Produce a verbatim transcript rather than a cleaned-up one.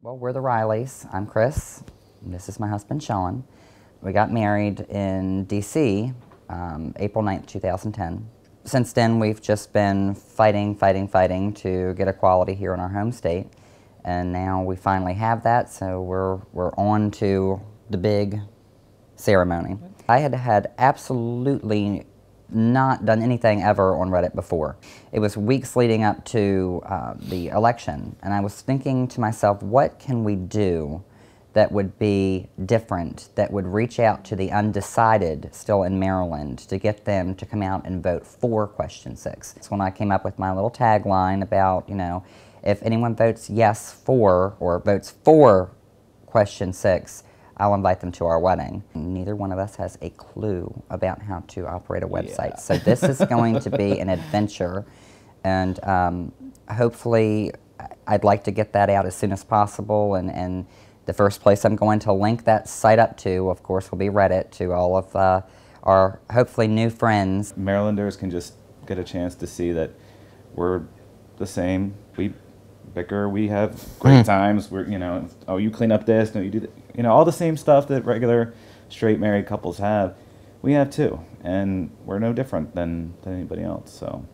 Well, we're the Rileys. I'm Chris. This is my husband, Shawn. We got married in D C um, April ninth, two thousand ten. Since then, we've just been fighting, fighting, fighting to get equality here in our home state. And now we finally have that, so we're, we're on to the big ceremony. I had had absolutely not done anything ever on Reddit before. It was weeks leading up to uh, the election, and I was thinking to myself, what can we do that would be different, that would reach out to the undecided still in Maryland to get them to come out and vote for question six. It's when I came up with my little tagline about, you know, if anyone votes yes for, or votes for question six, I'll invite them to our wedding. Neither one of us has a clue about how to operate a website. Yeah. So this is going to be an adventure, and um, hopefully I'd like to get that out as soon as possible, and, and the first place I'm going to link that site up to, of course, will be Reddit, to all of uh, our hopefully new friends. Marylanders can just get a chance to see that we're the same. We bicker, we have great mm. times. We're, you know, oh, you clean up this, no, you do that. You know, all the same stuff that regular straight married couples have, we have too. And we're no different than, than anybody else, so.